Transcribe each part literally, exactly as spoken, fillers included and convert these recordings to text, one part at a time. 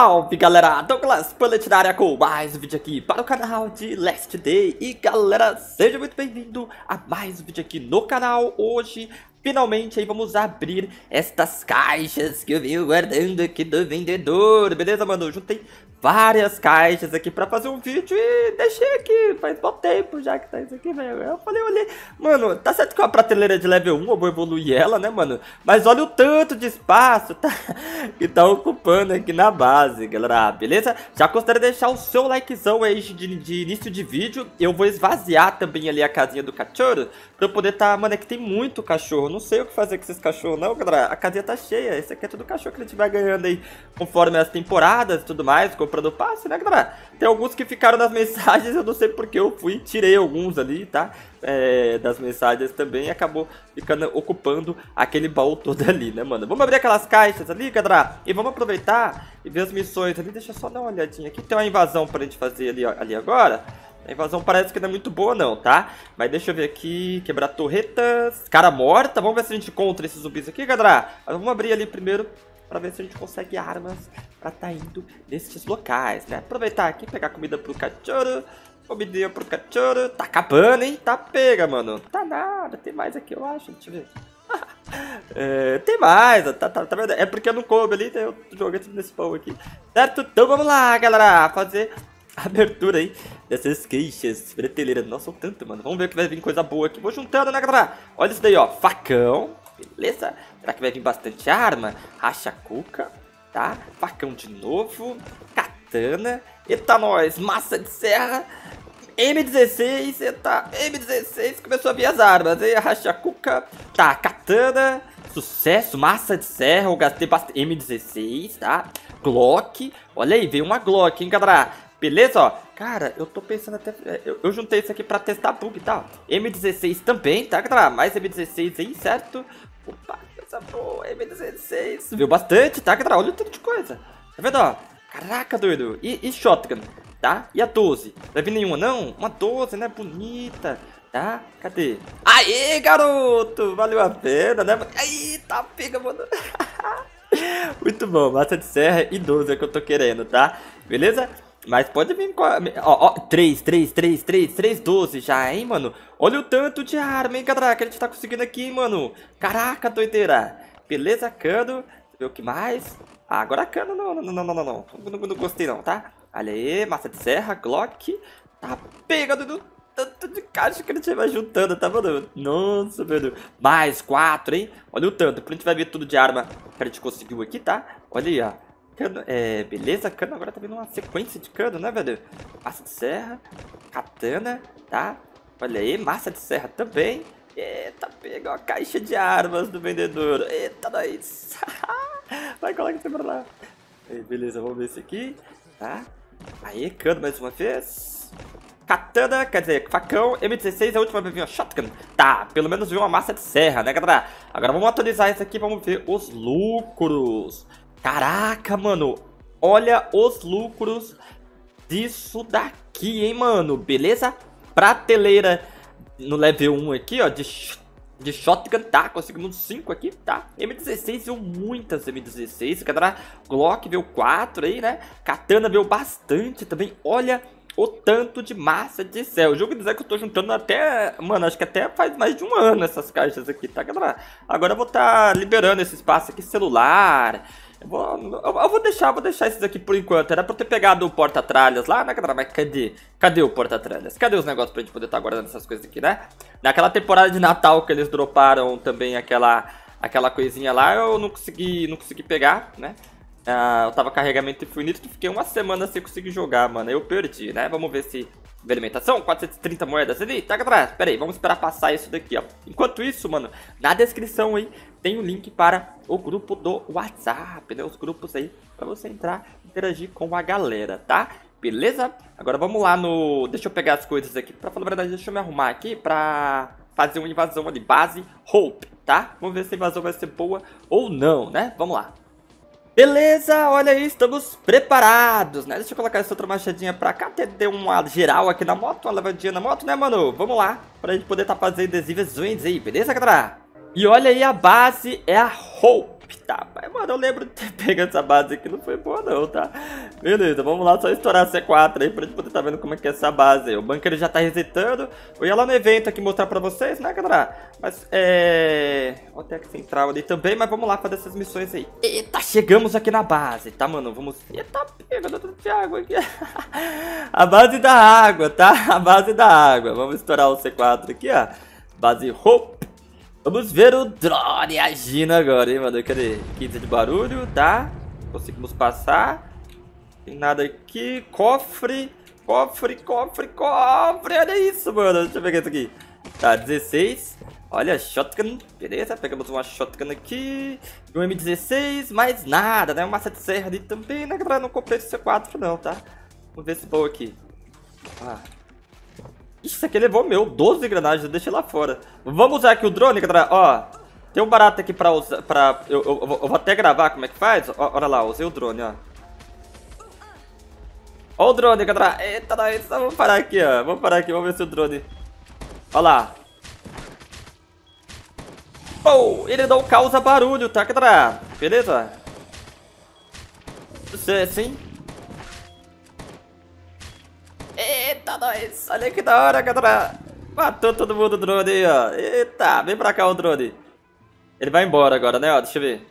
Salve galera, Douglas Pullet na área com mais um vídeo aqui para o canal de Last Day. E galera, seja muito bem-vindo a mais um vídeo aqui no canal. Hoje, finalmente, aí vamos abrir estas caixas que eu venho guardando aqui do vendedor. Beleza, mano? Eu juntei várias caixas aqui pra fazer um vídeo e deixei aqui. Faz bom tempo já que tá isso aqui, velho. Eu falei, olhei. Mano, tá certo que é uma prateleira de level um, eu vou evoluir ela, né, mano? Mas olha o tanto de espaço tá, que tá ocupando aqui na base, galera. Beleza? Já considera deixar o seu likezão aí de, de início de vídeo. Eu vou esvaziar também ali a casinha do cachorro pra eu poder tá... Mano, é que tem muito cachorro. Não sei o que fazer com esses cachorros, não, galera. A casinha tá cheia. Esse aqui é tudo cachorro que a gente vai ganhando aí conforme as temporadas e tudo mais. Comprando passe, né, galera? Tem alguns que ficaram nas mensagens. Eu não sei porque eu fui tirei alguns ali, tá? É, das mensagens também. E acabou ficando ocupando aquele baú todo ali, né, mano? Vamos abrir aquelas caixas ali, galera. E vamos aproveitar e ver as missões ali. Deixa eu só dar uma olhadinha aqui. Tem uma invasão pra gente fazer ali, ó, ali agora. A invasão parece que não é muito boa não, tá? Mas deixa eu ver aqui, quebrar torretas, cara morta, vamos ver se a gente encontra esses zumbis aqui, galera. Mas vamos abrir ali primeiro pra ver se a gente consegue armas pra tá indo nesses locais, né? Aproveitar aqui, pegar comida pro cachorro, comidinha pro cachorro, tá acabando, hein? Tá pega, mano. Tá nada, tem mais aqui, eu acho, deixa eu ver. É, tem mais, tá, tá, tá vendo? É porque eu não coube ali, eu joguei tudo nesse pão aqui, certo? Então vamos lá, galera, fazer abertura aí dessas queixas prateleiras. Nossa, o tanto, mano. Vamos ver que vai vir coisa boa aqui. Vou juntando, né, galera? Olha isso daí, ó. Facão. Beleza? Será que vai vir bastante arma? Racha-cuca, tá? Facão de novo. Katana. Eita, nós. Massa de serra. M dezesseis. Eita, M dezesseis. Começou a vir as armas. Aí, racha-cuca. Tá, katana. Sucesso. Massa de serra. Eu gastei bastante. M dezesseis, tá? Glock. Olha aí, veio uma Glock, hein, galera? Beleza, ó. Cara, eu tô pensando até... Eu, eu juntei isso aqui pra testar bug, tá? M dezesseis também, tá, galera? Mais M dezesseis aí, certo? Opa, coisa boa, M dezesseis. Viu bastante, tá, galera? Olha o tanto de coisa. Tá vendo, ó? Caraca, doido. E, e shotgun, tá? E a doze? Vai vir nenhuma, não? Uma doze, né? Bonita, tá? Cadê? Aê, garoto! Valeu a pena, né? Aí, tá pega, mano. Muito bom, massa de serra e doze é que eu tô querendo, tá? Beleza? Mas pode vir com a... Ó, ó, três, três, três, três, três, doze já, hein, mano? Olha o tanto de arma, hein, galera, que a gente tá conseguindo aqui, mano. Caraca, doideira. Beleza, cano. Deixa eu ver o que mais. Ah, agora cano, não, não, não, não, não, não. Não, não gostei, não, tá? Olha aí, massa de serra, Glock. Tá pegando do tanto de caixa que a gente vai juntando, tá, mano? Nossa, meu Deus. Mais quatro, hein? Olha o tanto. Por a gente vai ver tudo de arma que a gente conseguiu aqui, tá? Olha aí, ó. Cano, é, beleza, cano agora tá vindo uma sequência de cano, né, velho? Massa de serra, katana, tá? Olha aí, massa de serra também. Eita, pegou a caixa de armas do vendedor. Eita, nós. Vai, coloca isso pra lá. Aí, beleza, vamos ver esse aqui, tá? Aí, cano mais uma vez. Katana, quer dizer, facão, M dezesseis, a última vai vir uma shotgun. Tá, pelo menos viu uma massa de serra, né, galera? Agora vamos atualizar isso aqui, vamos ver os lucros. Caraca, mano, olha os lucros disso daqui, hein, mano, beleza? Prateleira no level um aqui, ó, de, de shotgun, tá? Conseguimos cinco aqui, tá? M dezesseis veio muitas M dezesseis, galera. Glock veio quatro aí, né? Katana veio bastante também, olha o tanto de massa de céu. O jogo dizer que eu tô juntando até... Mano, acho que até faz mais de um ano essas caixas aqui, tá, galera? Agora eu vou tá liberando esse espaço aqui, celular... Eu vou, eu vou deixar, vou deixar esses aqui por enquanto. Era pra eu ter pegado o porta-tralhas lá, né, galera? Mas cadê? Cadê o porta-tralhas? Cadê os negócios pra gente poder estar tá guardando essas coisas aqui, né? Naquela temporada de Natal que eles droparam também aquela, aquela coisinha lá, eu não consegui, não consegui pegar, né? Ah, eu tava carregamento infinito e fiquei uma semana sem conseguir jogar, mano. Eu perdi, né? Vamos ver se... alimentação, quatrocentas e trinta moedas ali, tá, galera? Pera aí, vamos esperar passar isso daqui, ó. Enquanto isso, mano, na descrição aí tem o link para o grupo do WhatsApp, né? Os grupos aí pra você entrar e interagir com a galera, tá? Beleza? Agora vamos lá no... Deixa eu pegar as coisas aqui. Pra falar a verdade, deixa eu me arrumar aqui pra fazer uma invasão ali. Base Hope, tá? Vamos ver se a invasão vai ser boa ou não, né? Vamos lá. Beleza, olha aí, estamos preparados, né? Deixa eu colocar essa outra machadinha pra cá, até deu uma geral aqui na moto, uma levadinha na moto, né, mano? Vamos lá, pra gente poder tá fazendo as invasões aí, beleza, galera? E olha aí, a base é a Hope, Tá, mas, mano, eu lembro de ter pegado essa base aqui, não foi boa não, tá? Beleza, vamos lá, só estourar a C quatro aí pra gente poder tá vendo como é que é essa base aí. O bunker já tá resetando. Eu ia lá no evento aqui mostrar pra vocês, né, galera? Mas, é... Ó, tem aqui central ali também, mas vamos lá fazer essas missões aí. Eita, chegamos aqui na base, tá, mano? Vamos... Eita, pega, eu tô de água aqui. A base da água, tá? A base da água. Vamos estourar o C quatro aqui, ó. Base Hope. Vamos ver o drone agindo agora, hein, mano? Cadê? quinze de barulho, tá? Conseguimos passar. Tem nada aqui. Cofre. Cofre, cofre, cofre. Olha isso, mano. Deixa eu pegar isso aqui. Tá, dezesseis. Olha, shotgun. Beleza, pegamos uma shotgun aqui. Um M dezesseis, mais nada, né? Uma sete serra ali também, né, galera? Não comprei esse C quatro não, tá? Vamos ver se boa aqui. Ah. Isso aqui levou meu, doze granadas, eu deixei lá fora. Vamos usar aqui o drone, galera, ó. Tem um barato aqui pra usar, pra... Eu, eu, eu, eu vou até gravar como é que faz. Ó, olha lá, usei o drone, ó. Ó o drone, galera. Eita, nós, vamos parar aqui, ó. Vamos parar aqui, vamos ver se o drone... Olha lá. Oh, ele não causa barulho, tá, galera? Beleza? Sucesso, hein? Eita, nós! Olha que da hora, galera! Matou todo mundo o drone aí, ó. Eita, vem pra cá o drone. Ele vai embora agora, né? Ó, deixa eu ver.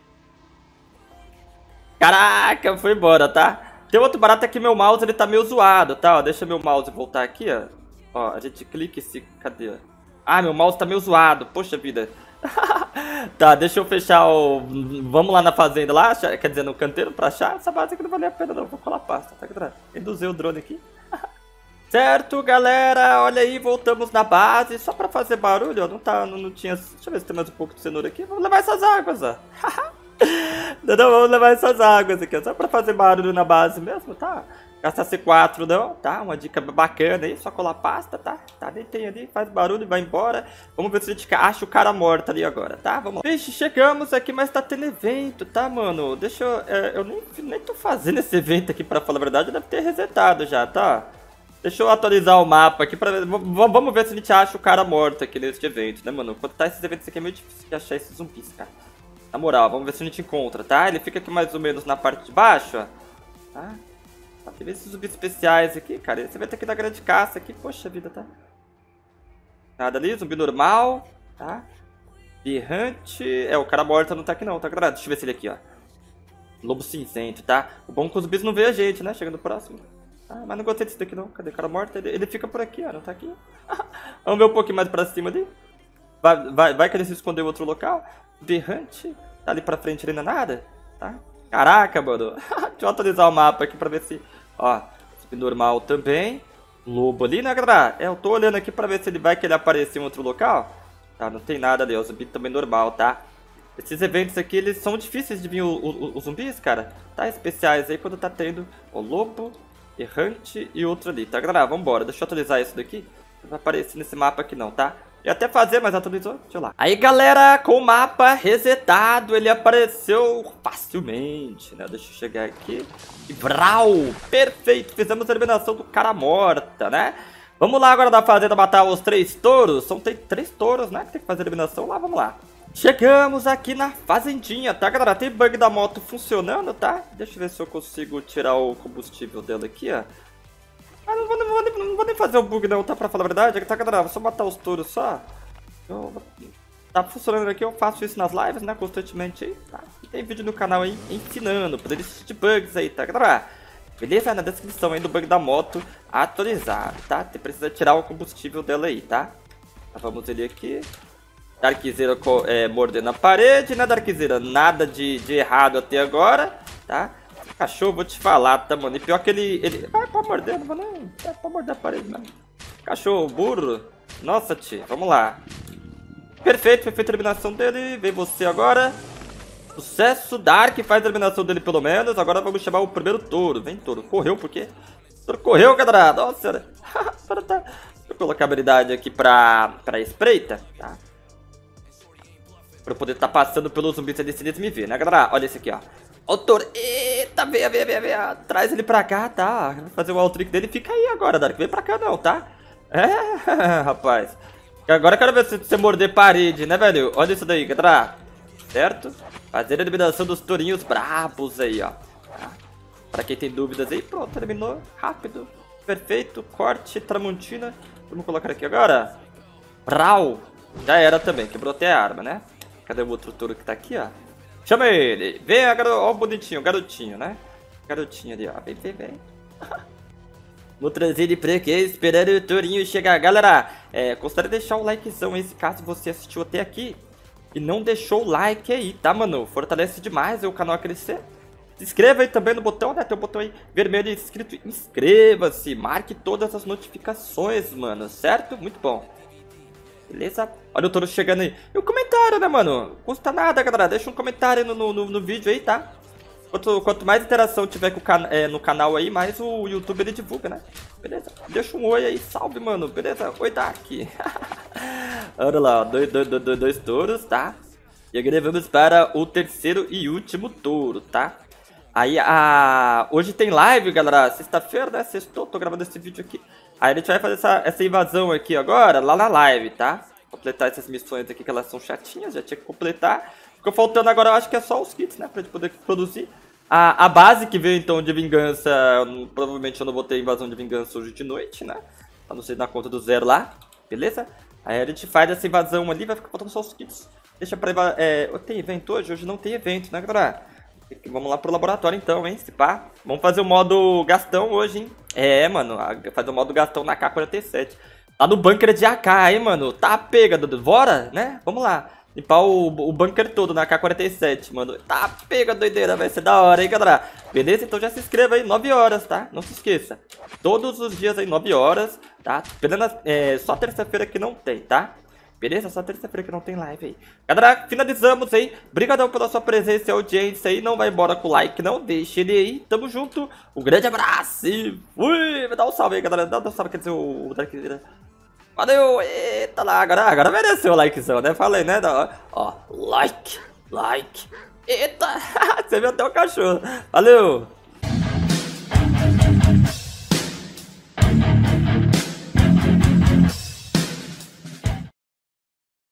Caraca, foi embora, tá? Tem outro barato aqui, meu mouse, ele tá meio zoado, tá? Ó, deixa meu mouse voltar aqui, ó. Ó, a gente clica esse... Cadê? Ah, meu mouse tá meio zoado. Poxa vida. Tá, deixa eu fechar o... Vamos lá na fazenda lá, quer dizer, no canteiro pra achar. Essa base aqui não valeu a pena não, vou colar pasta, tá, galera? Induzir o drone aqui. Certo, galera, olha aí, voltamos na base, só pra fazer barulho, ó, não tá, não, não tinha, deixa eu ver se tem mais um pouco de cenoura aqui, vamos levar essas águas, ó. Não, não, vamos levar essas águas aqui, ó, só pra fazer barulho na base mesmo, tá? Gastar C quatro não, tá? Uma dica bacana aí, só colar pasta, tá? Tá, nem tem ali, faz barulho e vai embora. Vamos ver se a gente acha o cara morto ali agora, tá? Vamos lá. Vixe, chegamos aqui, mas tá tendo evento, tá, mano? Deixa eu, é, eu nem, nem tô fazendo esse evento aqui, pra falar a verdade, deve ter resetado já, tá? Deixa eu atualizar o mapa aqui pra ver. Vamos ver se a gente acha o cara morto aqui neste evento, né, mano? Quando tá esses eventos aqui é meio difícil de achar esses zumbis, cara. Na moral, vamos ver se a gente encontra, tá? Ele fica aqui mais ou menos na parte de baixo, ó. Tá? Tem esses zumbis especiais aqui, cara. Esse evento aqui da grande caça aqui, poxa vida, tá? Nada ali, zumbi normal, tá? Berrante. É, o cara morto não tá aqui não, tá, galera? Deixa eu ver se ele aqui, ó. Lobo cinzento, tá? O bom é que os zumbis não vê a gente, né? Chegando próximo. Ah, mas não gostei desse daqui não. Cadê o cara morto? Ele, ele fica por aqui, ó. Não tá aqui. Vamos ver um pouquinho mais pra cima ali. Vai, vai, vai que ele se escondeu em outro local. Berrante. Tá ali pra frente, ele não é nada. Tá? Caraca, mano. Deixa eu atualizar o mapa aqui pra ver se... Ó, normal também. Lobo ali, né, galera? É, eu tô olhando aqui pra ver se ele vai querer aparecer em outro local. Tá, não tem nada ali. O zumbi também normal, tá? Esses eventos aqui, eles são difíceis de vir o, o, os zumbis, cara. Tá? Especiais aí quando tá tendo o lobo... Errante e outro ali, tá, galera? Vambora, deixa eu atualizar isso daqui. Não vai aparecer nesse mapa aqui não, tá? Ia até fazer, mas atualizou, deixa eu lá. Aí, galera, com o mapa resetado, ele apareceu facilmente, né? Deixa eu chegar aqui. E brau! Perfeito, fizemos a eliminação do cara morta, né? Vamos lá agora na fazenda matar os três touros. São tem três touros, né? Que tem que fazer a eliminação lá, vamos lá. Chegamos aqui na fazendinha, tá, galera? Tem bug da moto funcionando, tá? Deixa eu ver se eu consigo tirar o combustível dela aqui, ó. Ah, não vou, não, vou, não vou nem fazer o bug não, tá? Pra falar a verdade, tá, galera? Vou só matar os touros só. Eu, tá funcionando aqui, eu faço isso nas lives, né? Constantemente aí, tá? E tem vídeo no canal aí ensinando, por esses de bugs aí, tá, galera? Beleza? Na descrição aí do bug da moto atualizado, tá? Você precisa tirar o combustível dela aí, tá? Então, vamos ele aqui. Darkzeira é, mordendo a parede, né, Darkzeira? Nada de, de errado até agora, tá? Cachorro, vou te falar, tá, mano? E pior que ele... ele... Vai pra morder, não vou nem... É pra morder a parede, não. Cachorro, burro. Nossa, tia, vamos lá. Perfeito, perfeita a eliminação dele. Vem você agora. Sucesso, Dark faz a eliminação dele pelo menos. Agora vamos chamar o primeiro touro. Vem, touro. Correu, por quê? Touro correu, galera. Nossa senhora. Deixa eu colocar a habilidade aqui pra, pra espreita, tá? Pra eu poder estar tá passando pelos zumbis sem eles me ver, né, galera? Olha esse aqui, ó. Ó o touro. Eita, venha, venha, venha, venha. Traz ele pra cá, tá? Vou fazer o alt trick dele. Fica aí agora, Dark. Vem pra cá não, tá? É, rapaz. Agora eu quero ver se você morder parede, né, velho? Olha isso daí, galera. certo? Fazer a eliminação dos tourinhos brabos aí, ó. Tá? Pra quem tem dúvidas aí, pronto, terminou rápido. Perfeito, corte, Tramontina. Vamos colocar aqui agora. Brau. Já era também, quebrou até a arma, né? Cadê o outro touro que tá aqui, ó? Chama ele. Vem, garoto. Ó o bonitinho, garotinho, né? Garotinho ali, ó. Vem, vem, vem. Vou trazer ele pra aqui, esperando o tourinho chegar. Galera, é, gostaria de deixar o likezão aí, se caso você assistiu até aqui e não deixou o like aí, tá, mano? Fortalece demais o canal a crescer. Se inscreva aí também no botão, né? Tem o botão aí vermelho escrito inscreva-se. Marque todas as notificações, mano, certo? Muito bom. Beleza? Olha o touro chegando aí. E o comentário, né, mano? Custa nada, galera. Deixa um comentário no, no, no vídeo aí, tá? Quanto, quanto mais interação tiver com o can é, no canal aí, mais o YouTube ele divulga, né? Beleza? Deixa um oi aí. Salve, mano. Beleza? Oi, Dark. Olha lá, ó. Dois, dois, dois, dois touros, tá? E agora vamos para o terceiro e último touro, tá? Aí, a... hoje tem live, galera. Sexta-feira, né? Sextou, tô gravando esse vídeo aqui. Aí a gente vai fazer essa, essa invasão aqui agora, lá na live, tá? Completar essas missões aqui que elas são chatinhas, já tinha que completar. Ficou faltando agora, eu acho que é só os kits, né? Pra gente poder produzir. A, a base que veio, então, de vingança, eu, provavelmente eu não vou ter invasão de vingança hoje de noite, né? Pra não ser na conta do zero lá, beleza? Aí a gente faz essa invasão ali, vai ficar faltando só os kits. Deixa pra... É, tem evento hoje? Hoje não tem evento, né, galera? Vamos lá pro laboratório então, hein, se pá. Vamos fazer o modo Gastão hoje, hein. É, mano, fazer o modo Gastão na K quarenta e sete. Lá no bunker de A K, hein, mano. Tá pega, Dudu. Bora, né? Vamos lá. Limpar o, o bunker todo na K quarenta e sete, mano. Tá pega, doideira. Vai ser da hora, hein, galera. Beleza? Então já se inscreva aí, nove horas, tá? Não se esqueça. Todos os dias aí, nove horas, tá? Apenas, é, só terça-feira que não tem, tá? Beleza? Só terça-feira que não tem live aí. Galera, finalizamos aí. Obrigadão pela sua presença e audiência aí. Não vai embora com o like, não. Deixa ele aí. Tamo junto. Um grande abraço e fui. Dá um salve aí, galera. Dá um salve, quer dizer, o Dark. Valeu. Eita lá. Agora, agora mereceu o likezão, né? Falei, né? Ó, like, like. Eita. Você viu até o cachorro. Valeu.